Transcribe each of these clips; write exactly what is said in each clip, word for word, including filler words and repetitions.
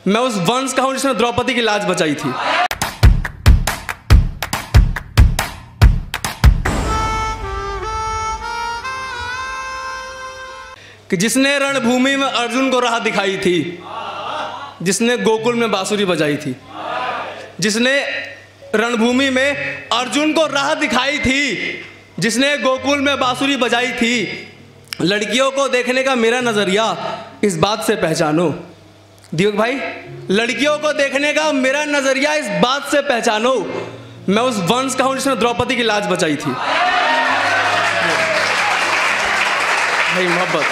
मैं उस वंश का हूं जिसने द्रौपदी की लाज बचाई थी। कि जिसने रणभूमि में अर्जुन को राह दिखाई थी, जिसने गोकुल में बांसुरी बजाई थी, जिसने रणभूमि में अर्जुन को राह दिखाई थी, जिसने गोकुल में बांसुरी बजाई थी। लड़कियों को देखने का मेरा नजरिया इस बात से पहचानो, दीपक भाई, लड़कियों को देखने का मेरा नजरिया इस बात से पहचानो, मैं उस वंश का हूं जिसने द्रौपदी की लाज बचाई थी। भाई मोहब्बत,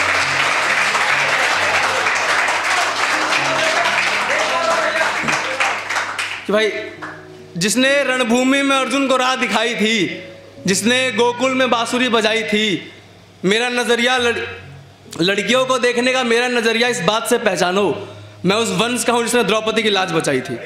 कि भाई जिसने रणभूमि में अर्जुन को राह दिखाई थी, जिसने गोकुल में बांसुरी बजाई थी, मेरा नजरिया लड़, लड़कियों को देखने का मेरा नजरिया इस बात से पहचानो, मैं उस वंश का हूं जिसने द्रौपदी की लाज बचाई थी।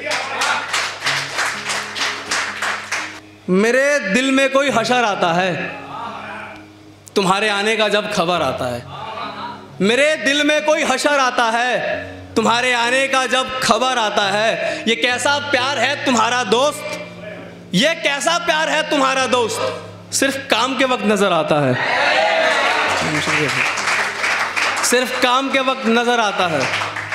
मेरे दिल में कोई हशर आता है तुम्हारे आने का जब खबर आता है। मेरे दिल में कोई हशर आता है तुम्हारे आने का जब खबर आता है। ये कैसा प्यार है तुम्हारा दोस्त, ये कैसा प्यार है तुम्हारा दोस्त, सिर्फ काम के वक्त नजर आता है, सिर्फ काम के वक्त नजर आता है।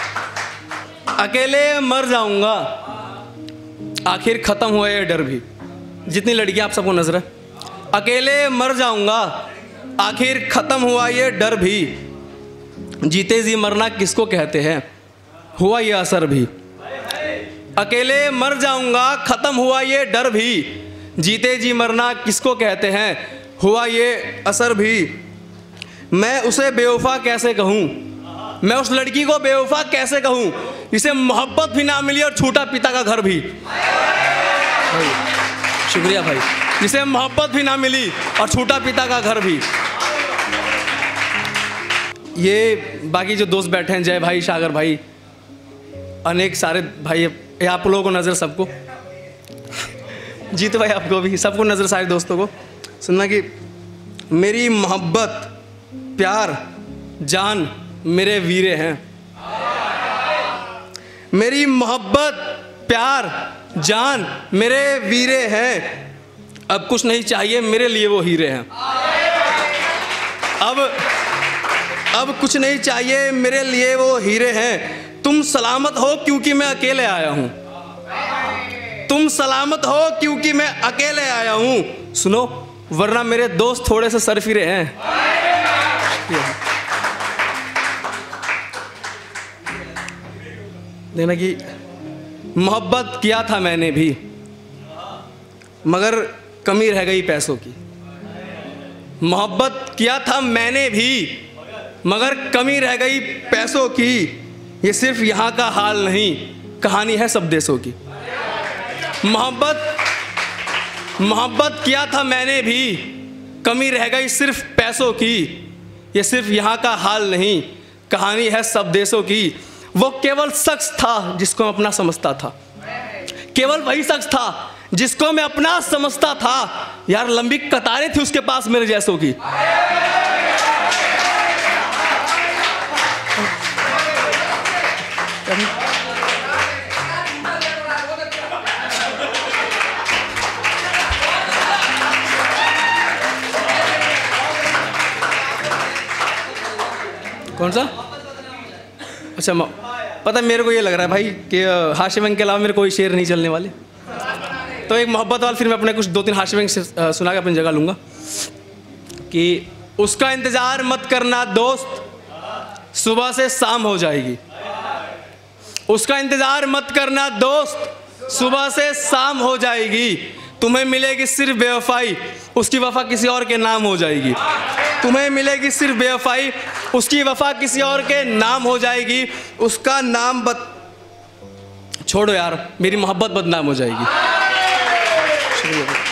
अकेले मर जाऊंगा आखिर खत्म हुआ ये डर भी। जितनी लड़कियां आप सबको नजर है, अकेले मर जाऊंगा आखिर खत्म हुआ ये डर भी। जीते जी मरना किसको कहते हैं, हुआ ये असर भी। अकेले मर जाऊंगा खत्म हुआ ये डर भी। जीते जी मरना किसको कहते हैं, हुआ ये असर भी। मैं उसे बेवफा कैसे कहूँ, मैं उस लड़की को बेवफा कैसे कहूँ जिसे मोहब्बत भी ना मिली और छूटा पिता का घर भी। भाई शुक्रिया भाई, जिसे मोहब्बत भी ना मिली और छूटा पिता का घर भी। ये बाकी जो दोस्त बैठे हैं, जय भाई, सागर भाई, अनेक सारे भाई, आप लोगों को नज़र, सबको जीत भाई, आपको भी, सबको नज़र, सारे दोस्तों को सुनना कि मेरी मोहब्बत प्यार जान मेरे वीरे हैं। मेरी मोहब्बत प्यार जान मेरे वीरे हैं। अब कुछ नहीं चाहिए मेरे लिए वो हीरे हैं। अब अब कुछ नहीं चाहिए मेरे लिए वो हीरे हैं। तुम सलामत हो क्योंकि मैं अकेले आया हूं, तुम सलामत हो क्योंकि मैं अकेले आया हूं। सुनो, वरना मेरे दोस्त थोड़े से सरफिरे हैं। देखना कि मोहब्बत किया था मैंने भी, मगर कमी रह गई पैसों की। मोहब्बत किया था मैंने भी, मगर कमी रह गई पैसों की। ये सिर्फ यहाँ का हाल नहीं, कहानी है सब देशों की। मोहब्बत मोहब्बत किया था मैंने भी, कमी रह गई सिर्फ पैसों की। ये सिर्फ यहाँ का हाल नहीं, कहानी है सब देशों की। वो केवल शख्स था जिसको मैं अपना समझता था, केवल वही शख्स था जिसको मैं अपना समझता था। यार लंबी कतारें थी उसके पास मेरे जैसों की। कौन सा? अच्छा, पता मेरे को ये लग रहा है भाई कि हाशिम अंक के अलावा मेरे कोई शेर नहीं चलने वाले, तो एक मोहब्बत वाला फिर मैं अपने कुछ दो तीन हाशिम अंक सुना के अपनी जगह लूँगा। कि उसका इंतज़ार मत करना दोस्त, सुबह से शाम हो जाएगी। उसका इंतज़ार मत करना दोस्त, सुबह से शाम हो जाएगी। तुम्हें मिलेगी सिर्फ बेवफाई, उसकी वफा किसी और के नाम हो जाएगी। तुम्हें मिलेगी सिर्फ बेवफाई, उसकी वफा किसी और के नाम हो जाएगी। उसका नाम बद छोड़ो यार, मेरी मोहब्बत बदनाम हो जाएगी। शुक्रिया।